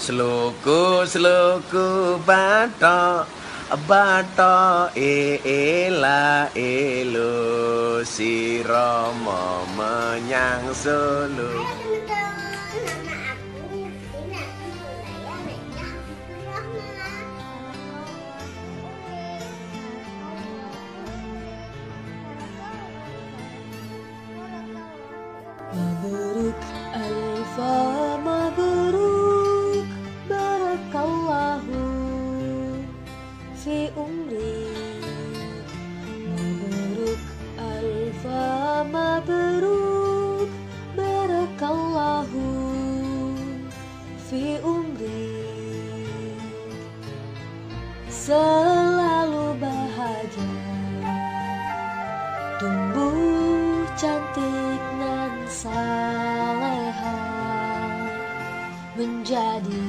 Sluku bathok bathok ela elo sira menyang Solo. Mabruk alfa mabruk barakallahu fi umri. Mabruk alfa mabruk barakallahu fi umri. Selalu bahagia, tumbuh cantik nan saleha, menjadi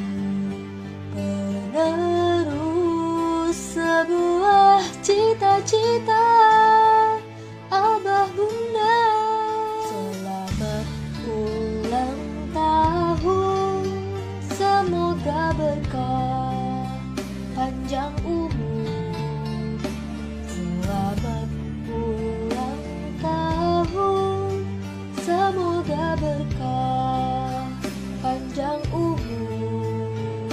penerus sebuah cita-cita Abah Bunda. Selamat ulang tahun, semoga berkah panjang umur. Selamat ulang tahun, semoga berkah panjang umur.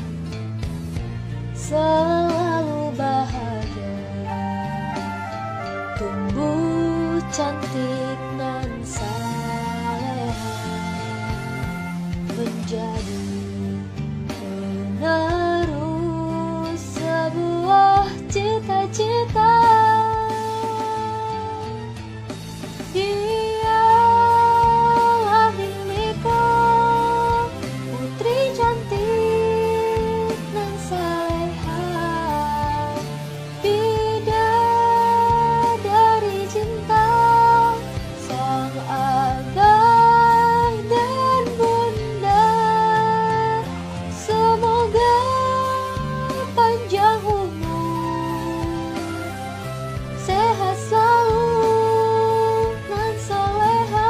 Selalu bahagia, tumbuh cantik nan saleha, menjadi penerus sebuah cita-cita. Dialah Mimiko, putri cantik nan saleha, bidadari cinta sang abah dan bunda. Semoga panjang umur, sehat selalu nan soleha.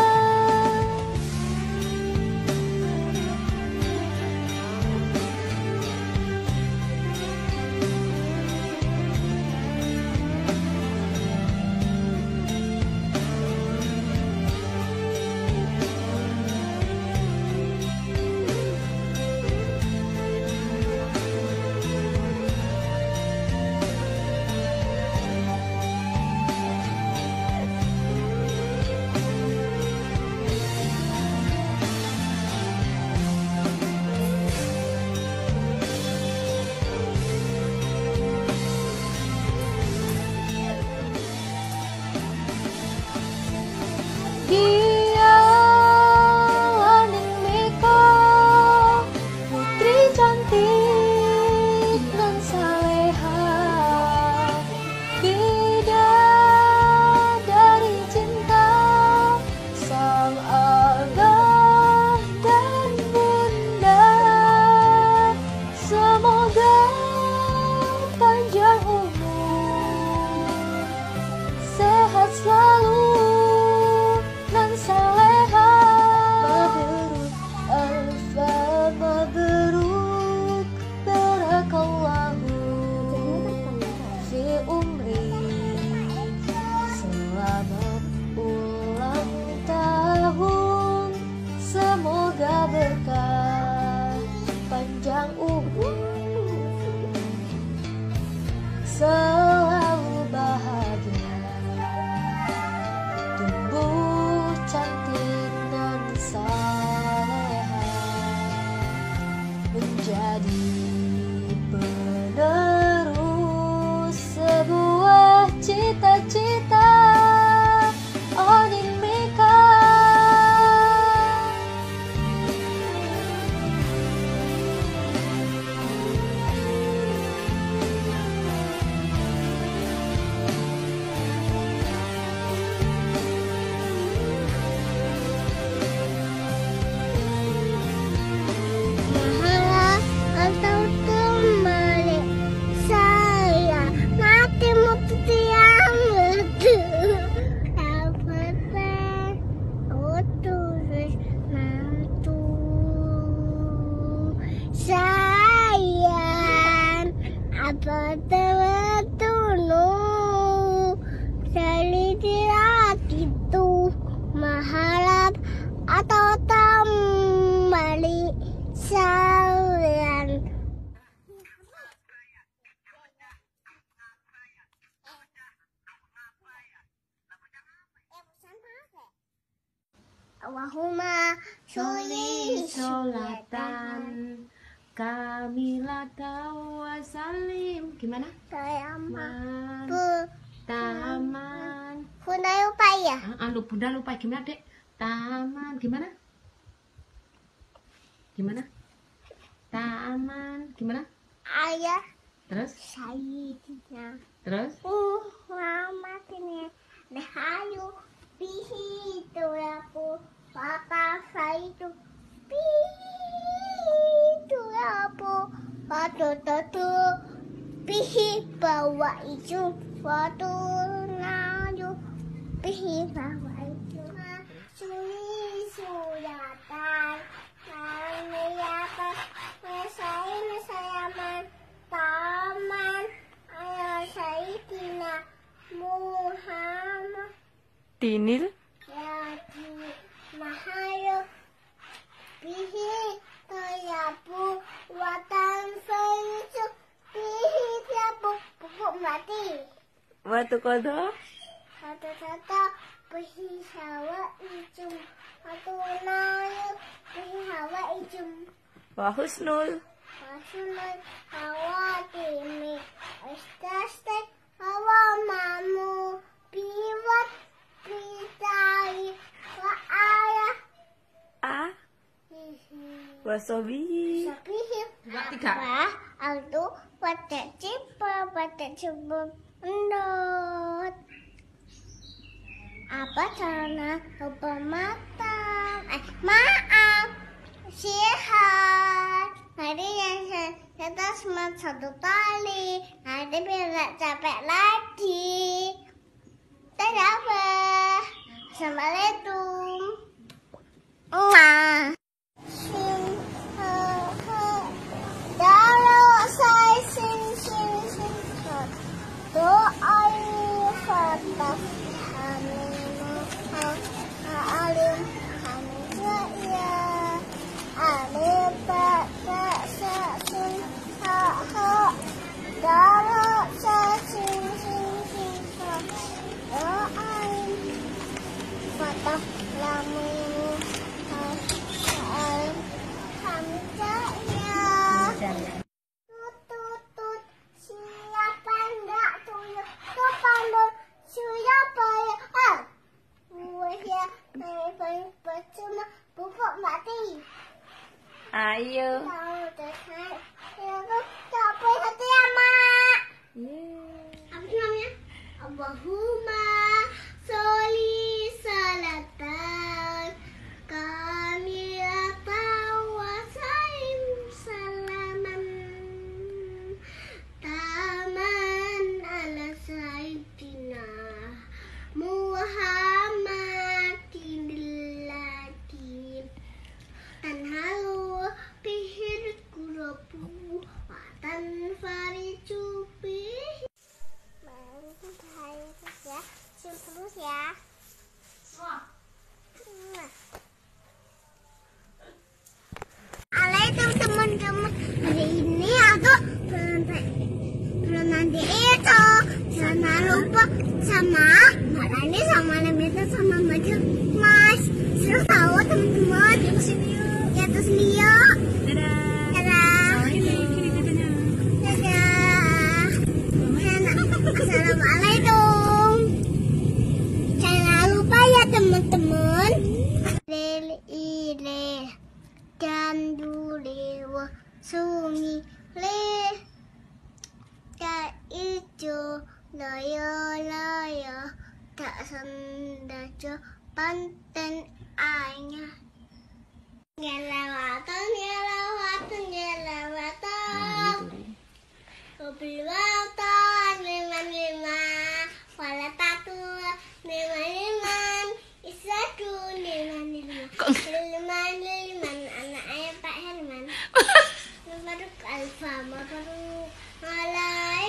Dialah Mimiko, putri cantik nan saleha, bidadari cinta sang abah dan bunda. Semoga panjang umur, sehat selalu nan saleha. Mabruk alfa mabruk barakallahu fi umri. Selamat ulang tahun, semoga berkah panjang umur. Selalu bahagia, tumbuh cantik dan saleha, menjadi penerus sebuah cita-cita Onin Mika. Betul-betul selidiki itu mengharap atau kembali sekalian. Allahumma sholli sholatan kamilatan wa salim. Gimana? Taman. Taman. Bunda lupa ya? Bunda lupa gimana, Dek? Taman. Gimana? Gimana? Taman. Gimana? Ayah. Terus? Sayidina. Terus? Mama ini dehayu bihi tulapu papa saitu bihi tulapu patu bihi bawa itu waktu naju bihi bawa itu suri suratan kami apa saya taman ayah Sayyidina Muhammad Tinil. Yati Mahayo bihi tayabu watan saitu bihi tayabu pupuk mati Watu kodo. kata-kata bihi hawa ijum atau nayu bihi hawa ijum Wa husnul. Rasulullah hawa timi istastek hawa mamu biwat bidai wa ayah A. Wasobi. sabihi Tiga. wa altu pada cipa endot apa sana lupa matang maaf sehat hari yang kita cuma satu kali nanti biar gak capek lagi dadah assalamualaikum kalau saya sin doa fatah alim ya alim tak sin ha kalau saya sin doa fatah lamu Tutut siapa enggak tuyul kepandang siapa ya ya percuma pupuk mati Ayo. tahu deh aku capek hati ya mak apa namanya Allahumma sholli salatan kami wa salim salaman taman ala sayyidina Muhammadin ladin tanhalu bihir kurabu watan fariju bih ya terus ya Alaikum teman-teman, hari ini aku nanti itu jangan lupa sama Marani sama Namita sama Maju Mas seru tahu teman-teman ya kesini yuk dadah Assalamualaikum jangan lupa ya teman-teman ile dan dulewa sungi le tak ijo laya tak sendaja panten anya nyelawatan Kebilatan lima wala tatu lima isatu lima anak ayam Pak Herman Mabruk alfa mabruk malai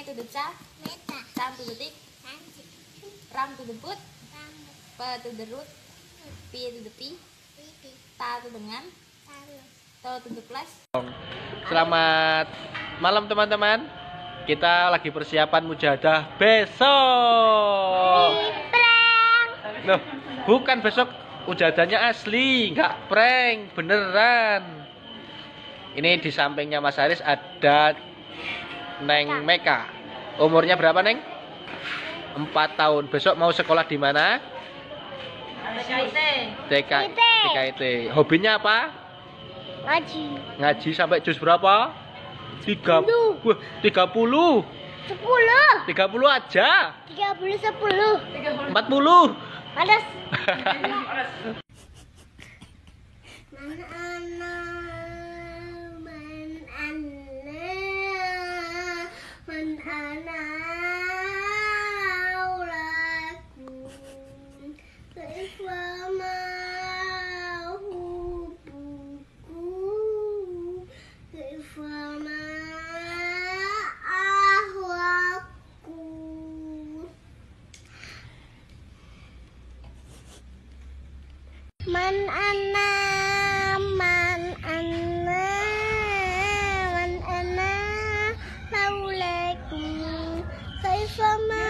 to the cha, sam to the tick, ram to the put, pa to the root, pi to the pi, ta to the ngan, to the plus. Selamat malam teman-teman. Kita lagi persiapan mujahadah besok. Loh, bukan besok, mujahadahnya asli, nggak prank, beneran. Ini di sampingnya Mas Haris ada Neng Meka. Umurnya berapa, Neng? 4 tahun. Besok mau sekolah di mana? TKIT. Hobinya apa? Ngaji sampai juz berapa? 30. Wah, 30. 30 aja. 10. 40. Panas. Man ana laulakum kaifama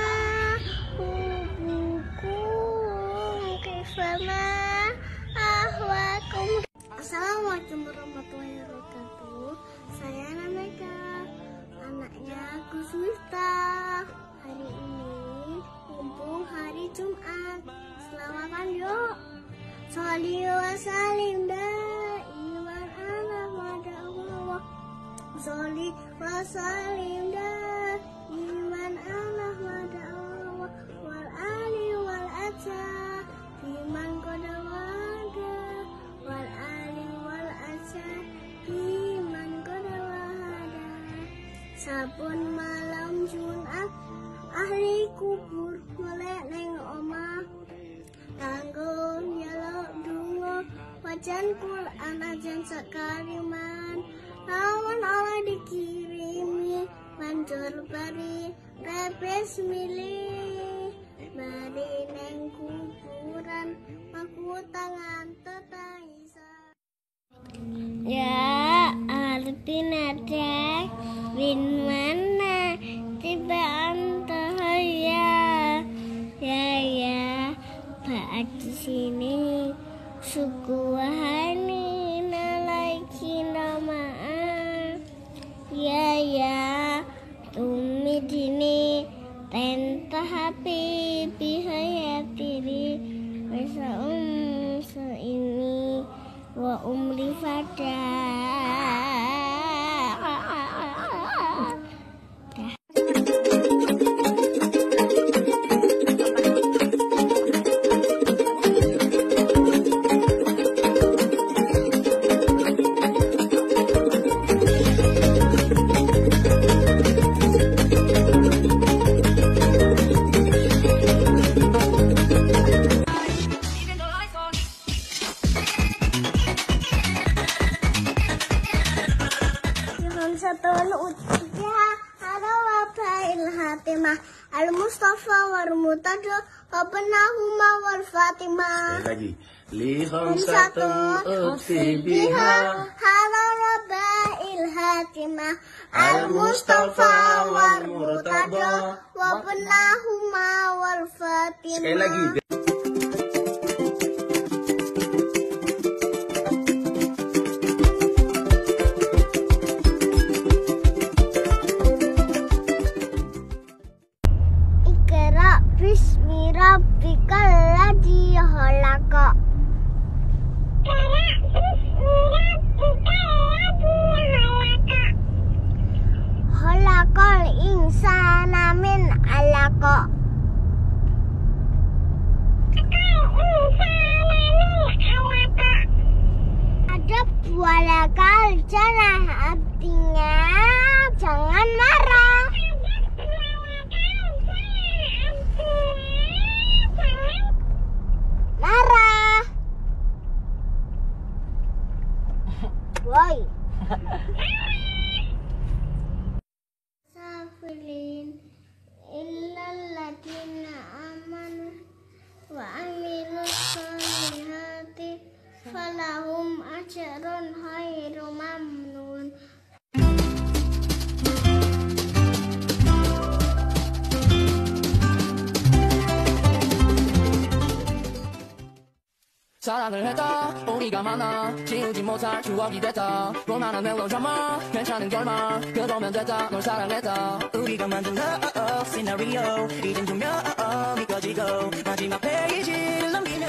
hubukum kaifama ahwakum. Assalamualaikum warahmatullahi wabarakatuh. Saya Nameka, anaknya Gus Miftah. Hari ini mumpung hari Jumat, selamatkan yuk. Sholli wa salim daiman ala madawah. Sholli wa salim daiman ala madawah. Wal ali wal aja biman kodawada. Wal ali wal aja biman kodawada. Sabun malam Jumat, ahli kubur golek neng omah. Tanggung jaluk dungo wajan Quran ajan sekaliman. Lawan Allah dikirimi banjur bari repes milih. Bari neng kuburan maku tangan tetaisa. Ya artin ada bin mana tiba antahaya. Ya Pak di sini suku wahani nalaiki nama. Ya tumi dini tenta happy bihayatiri masa ini wa umri fada. Al-Mustafa warmutada wabnahuma wal Fatimah. Sekali lagi. Li khamsatun ukhti biha Harabail Hatimah. Al-Mustafa warmutada wabnahuma wal Fatimah. Sekali lagi. Bismi rabbikal ladzi khalaqa. Khalaqal insana min 'alaqa. Ada walakal janah, artinya jangan marah. Marah. Woi. Safilin 사랑을 했다 우리가 만나 지우지 못할 추억이 됐다 볼만한 멜로드라마 괜찮은 결말 그러면 됐다 널 사랑했다 우리가 만든 love 시나리오 이젠 조명이 꺼지고 마지막 페이지를 넘기며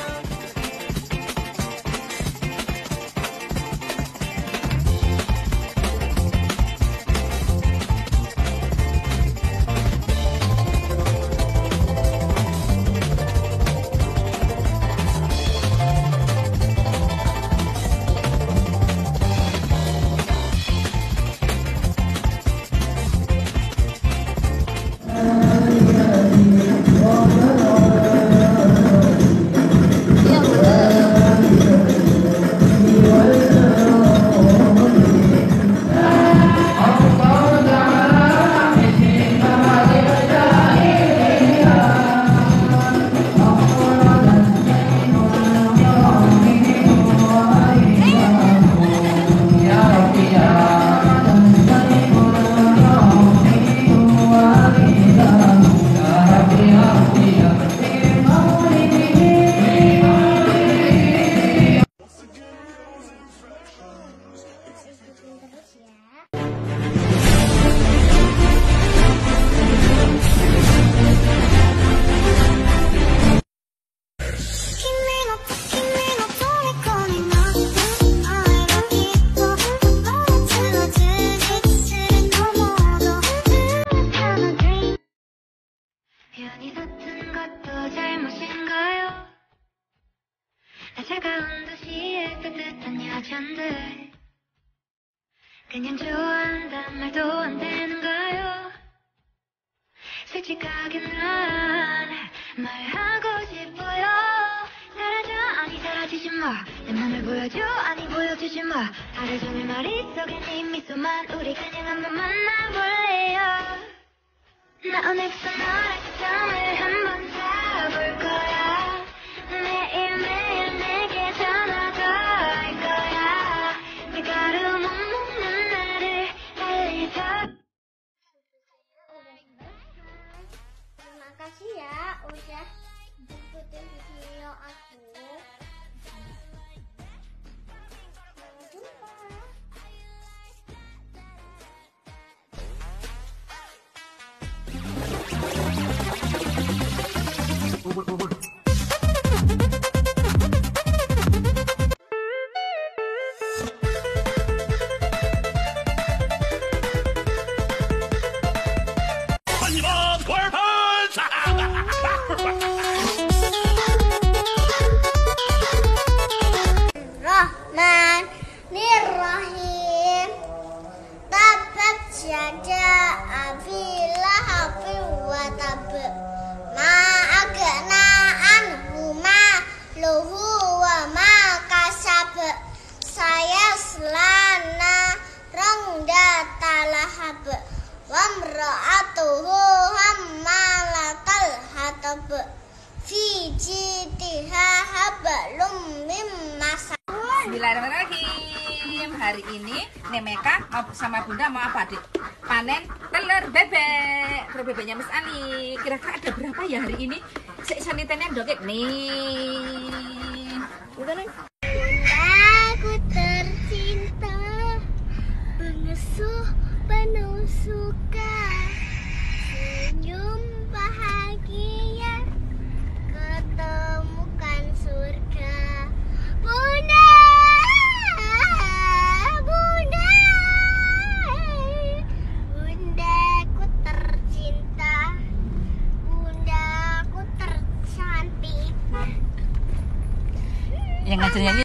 편히 섰던 것도 잘못인가요? 나 차가운 도시의 따뜻한 여잔들 그냥 좋아한단 말도 안 되는가요? 솔직하게 난 말하고 싶어요. 사라져 아니 사라지지 마. 내 맘을 보여줘 아니 보여주지 마. 하루 종일 머릿 속에 네 미소만 우리 그냥 한번 만나볼래요. 나 오늘부터 너랑 초점을 한번 잡을 거야. 매일매일 내게 전화가 올 거야. 밀가루 못 먹는 나를 달래줘. Terima kasih ya udah ngikutin video aku. Sampai jumpa. Rahmanirrahim. Tabat yada abi lahab wa tab. Ma agna anhu maluhu wa ma kasab. Saya selana rangdata lahab. Wa mra'atuhu hammalatal hatab. Fi jitiha hablum mim masad. Bismillahirrahmanirrahim. Hari ini Nemeka sama Bunda mau apa, Dik? Panen telur bebek. Telur bebeknya Miss Ani. Kira-kira ada berapa ya hari ini? Sanitennya doket nih. Udah nih. Aku tercinta, pengasuh penuh suka, senyum bahagia, ketemukan surga. Bunda, Bunda, Bundaku tercinta, Bundaku tercantik. Yang ngajar nyanyi